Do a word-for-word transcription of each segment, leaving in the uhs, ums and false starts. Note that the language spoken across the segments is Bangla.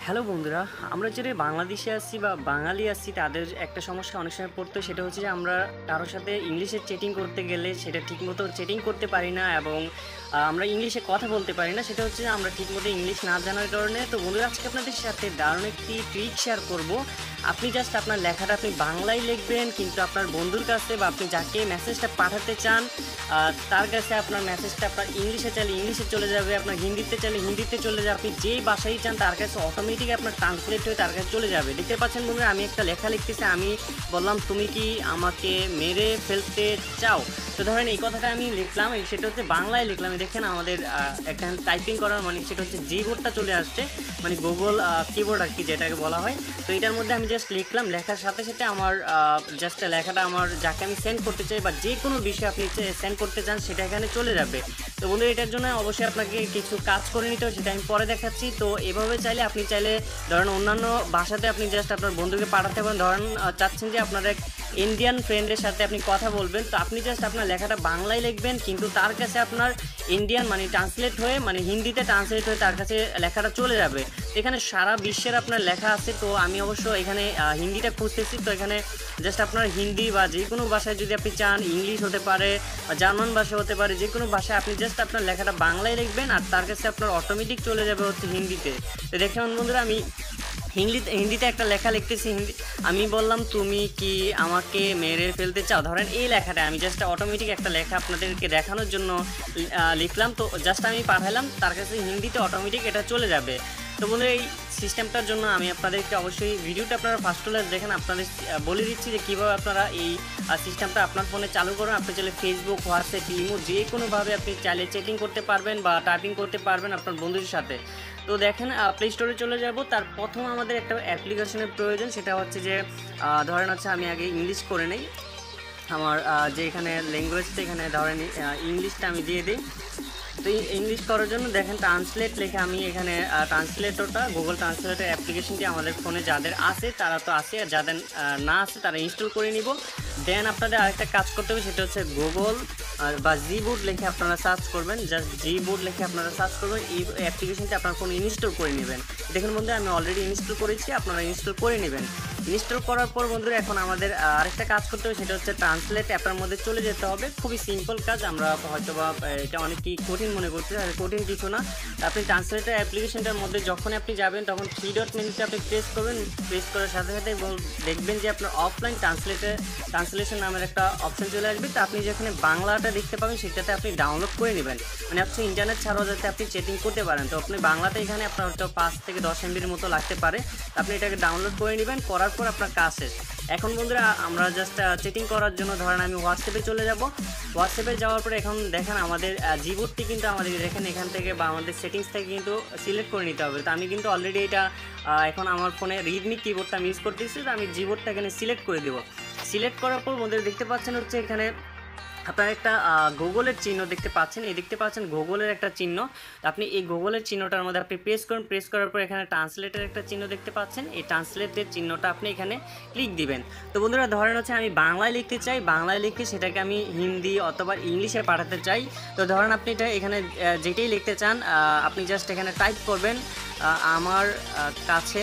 হ্যালো বন্ধুরা, আমরা যারা বাংলাদেশে আছি বা বাঙালি আছি তাদের একটা সমস্যা অনেক সময় পড়তো, সেটা হচ্ছে যে আমরা কারোর সাথে ইংলিশে চ্যাটিং করতে গেলে সেটা ঠিকমতো চ্যাটিং করতে পারি না এবং আমরা ইংলিশে কথা বলতে পারি না। সেটা হচ্ছে যে আমরা ঠিকমতো ইংলিশ না জানার কারণে। তো বন্ধুরা, আজকে আপনাদের সাথে দারুণ একটি ট্রিক শেয়ার করব। আপনি জাস্ট আপনার লেখাটা আপনি বাংলায় লিখবেন, কিন্তু আপনার বন্ধুর কাছে বা আপনি যাকে মেসেজটা পাঠাতে চান তার কাছে আপনার মেসেজটা আপনার ইংলিশে চাইলে ইংলিশে চলে যাবে, আপনার হিন্দিতে চাইলে হিন্দিতে চলে যাবে। আপনি যেই ভাষাই চান তার কাছে অটোমেটিক আপনার ট্রান্সলেট হয়ে তার কাছে চলে যাবে। দেখতে পাচ্ছেন বন্ধুরা, আমি একটা লেখা লিখতেছি। আমি বললাম, তুমি কি আমাকে মেরে ফেলতে চাও? তো ধরেন এই কথাটা আমি লিখলাম, সেটা হচ্ছে বাংলায় লিখলাম। দেখেন আমাদের একটা টাইপিং করার মানে সেটা হচ্ছে জি বোর্ডটা চলে আসছে, মানে গুগল কিবোর্ড আর কি যেটাকে বলা হয়। তো এটার মধ্যে আমি জাস্ট লিখলাম, লেখার সাথে সাথে আমার জাস্ট লেখাটা আমার যাকে আমি সেন্ড করতে চাই বা যে কোনো বিষয়ে আপনি সেন্ড করতে চান সেটা এখানে চলে যাবে। তো বন্ধুরা, এটার জন্য অবশ্যই আপনাকে কিছু কাজ করে নিতে হবে, সেটা আমি পরে দেখাচ্ছি। তো এভাবে চাইলে আপনি চাইলে ধরেন অন্যান্য ভাষাতে আপনি জাস্ট আপনার বন্ধুকে পাঠাতে পারেন। ধরেন চাচ্ছেন যে আপনার এক ইন্ডিয়ান ফ্রেন্ডের সাথে আপনি কথা বলবেন, তো আপনি জাস্ট আপনার লেখাটা বাংলায় লিখবেন, কিন্তু তার কাছে আপনার ইন্ডিয়ান মানে ট্রান্সলেট হয়ে মানে হিন্দিতে ট্রান্সলেট হয়ে তার কাছে লেখাটা চলে যাবে। এখানে সারা বিশ্বের আপনার লেখা আছে। তো আমি অবশ্য এখানে হিন্দিটা খুঁজতেছি। তো এখানে জাস্ট আপনার হিন্দি বা যে কোনো ভাষায় যদি আপনি চান, ইংলিশ হতে পারে বা জার্মান ভাষা হতে পারে, যে কোনো ভাষায় আপনি জাস্ট আপনার লেখাটা বাংলায় লিখবেন আর তার কাছে আপনার অটোমেটিক চলে যাবে হচ্ছে হিন্দিতে। তো দেখেন বন্ধুরা, আমি হিন্দিতে হিন্দিতে একটা লেখা লিখতেছি। হিন্দি আমি বললাম, তুমি কি আমাকে মেরে ফেলতে চাও? ধরেন এই লেখাটা আমি জাস্ট অটোমেটিক একটা লেখা আপনাদেরকে দেখানোর জন্য লিখলাম। তো জাস্ট আমি পাঠালাম, তার কাছে হিন্দিতে অটোমেটিক এটা চলে যাবে। তো বন্ধুরা, এই সিস্টেমটার জন্য আমি আপনাদেরকে অবশ্যই ভিডিওটা আপনারা ফার্স্ট ক্লাস দেখেন, আপনাদের বলে দিচ্ছি যে কীভাবে আপনারা এই সিস্টেমটা আপনার ফোনে চালু করুন। আপনি চাইলে ফেসবুক, হোয়াটসঅ্যাপ, ইমো যে কোনোভাবে আপনি চাইলে চ্যাটিং করতে পারবেন বা টাইপিং করতে পারবেন আপনার বন্ধুদের সাথে। তো দেখেন, প্লে স্টোরে চলে যাব। তার প্রথম আমাদের একটা অ্যাপ্লিকেশনের প্রয়োজন, সেটা হচ্ছে যে ধরেন হচ্ছে আমি আগে ইংলিশ করে নেই। আমার যে এখানে ল্যাঙ্গুয়েজটা এখানে ধরেন ইংলিশটা আমি দিয়ে দিই। তো ইংলিশ করার জন্য দেখেন ট্রান্সলেট লেখে আমি এখানে ট্রান্সলেটরটা গুগল ট্রান্সলেটর অ্যাপ্লিকেশনটি আমাদের ফোনে যাদের আছে তারা তো আছে, আর যাদের না আছে তারা ইনস্টল করে নিব। দেন আপনাদের আরেকটা কাজ করতে হবে, সেটা হচ্ছে গুগল বা জি বোর্ড লিখে আপনারা সার্চ করবেন। জাস্ট জি বোর্ড লিখে আপনারা সার্চ করবেন, এই অ্যাপ্লিকেশনটি আপনার ফোনে ইনস্টল করে নেবেন। দেখুন বন্ধু, আমি অলরেডি ইনস্টল করেছি, আপনারা ইনস্টল করে নেবেন। ইনস্টল করার পর বন্ধুরা, এখন আমাদের আরেকটা কাজ করতে হবে, সেটা হচ্ছে ট্রান্সলেট অ্যাপের মধ্যে চলে যেতে হবে। খুবই সিম্পল কাজ, আমরা হয়তো বা এটা অনেকই কঠিন মনে করছি, কঠিন কিছু না। আপনি ট্রান্সলেটার অ্যাপ্লিকেশনটার মধ্যে যখন আপনি যাবেন তখন থ্রি ডট মেনুতে আপনি প্রেস করবেন। প্রেস করার সাথে সাথে দেখবেন যে আপনার অফলাইন ট্রান্সলেটে ট্রান্সলেশন নামের একটা অপশন চলে আসবে। তো আপনি যেখানে বাংলাটা দেখতে পাবেন সেটাতে আপনি ডাউনলোড করে নেবেন, মানে আপনি ইন্টারনেট ছাড়াও যাতে আপনি চ্যাটিং করতে পারেন। তো আপনি বাংলাতে এখানে আপনার হয়তো পাঁচ থেকে দশ এমবির মতো লাগতে পারে। আপনি এটাকে ডাউনলোড করে নেবেন, করার পর আপনার কাজ শেষ। এখন বন্ধুরা, আমরা জাস্ট চ্যাটিং করার জন্য ধরেন আমি হোয়াটসঅ্যাপে চলে যাব। হোয়াটসঅ্যাপে যাওয়ার পরে এখন দেখেন আমাদের জিবোর্ডটি কিন্তু আমাদের দেখেন এখান থেকে বা আমাদের সেটিংস থেকে কিন্তু সিলেক্ট করে নিতে হবে। তো আমি কিন্তু অলরেডি এটা এখন আমার ফোনে রিডমি কিবোর্ডটা আমি ইউজ করতেছি। তো আমি জিবোর্ডটা এখানে সিলেক্ট করে দেবো। সিলেক্ট করার পর বন্ধুরা দেখতে পাচ্ছেন হচ্ছে এখানে আপনার একটা গুগলের চিহ্ন দেখতে পাচ্ছেন, এই দেখতে পাচ্ছেন গুগলের একটা চিহ্ন। আপনি এই গুগলের চিহ্নটার মধ্যে আপনি প্রেস করুন। প্রেস করার পর এখানে ট্রান্সলেটের একটা চিহ্ন দেখতে পাচ্ছেন, এই ট্রান্সলেটের চিহ্নটা আপনি এখানে ক্লিক দিবেন। তো বন্ধুরা, ধরেন হচ্ছে আমি বাংলায় লিখতে চাই, বাংলায় লিখে সেটাকে আমি হিন্দি অথবা ইংলিশে পাঠাতে চাই। তো ধরেন আপনি এটা এখানে যেটাই লিখতে চান আপনি জাস্ট এখানে টাইপ করবেন, আমার কাছে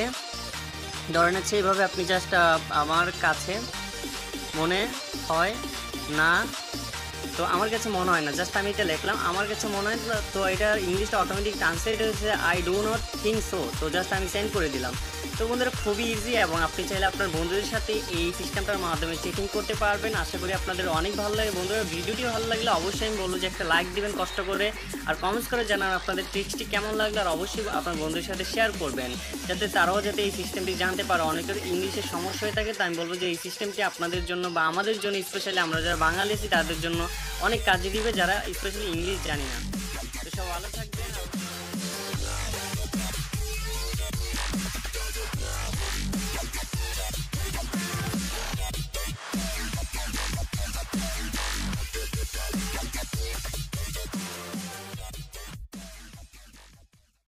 ধরেন হচ্ছে এইভাবে আপনি জাস্ট আমার কাছে মনে হয় না, তো আমার কাছে মনে হয় না, জাস্ট আমি এটা লিখলাম আমার কাছে মনে হয়। তো এটা ইংলিশটা অটোমেটিক ট্রান্সলেট হয়েছে I do not think so. তো জাস্ট আমি সেন্ড করে দিলাম। তো বন্ধুরা, খুবই ইজি এবং আপনি চাইলে আপনার বন্ধুদের সাথে এই সিস্টেমটার মাধ্যমে চ্যাটিং করতে পারবেন। আশা করি আপনাদের অনেক ভালো লাগে। বন্ধুরা, ভিডিওটি ভালো লাগলে অবশ্যই আমি বলবো যে একটা লাইক দিবেন কষ্ট করে, আর কমেন্টস করে জানান আপনাদের ট্রিক্সটি কেমন লাগলো, আর অবশ্যই আপনার বন্ধুদের সাথে শেয়ার করবেন যাতে তারাও যাতে এই সিস্টেমটি জানতে পারে। অনেকের ইংলিশের সমস্যা হয়ে থাকে, তো আমি বলবো যে এই সিস্টেমটি আপনাদের জন্য বা আমাদের জন্য স্পেশালি আমরা যারা বাঙালি আছি তাদের জন্য অনেক কাজে দিবে, যারা স্পেশালি ইংলিশ জানি না।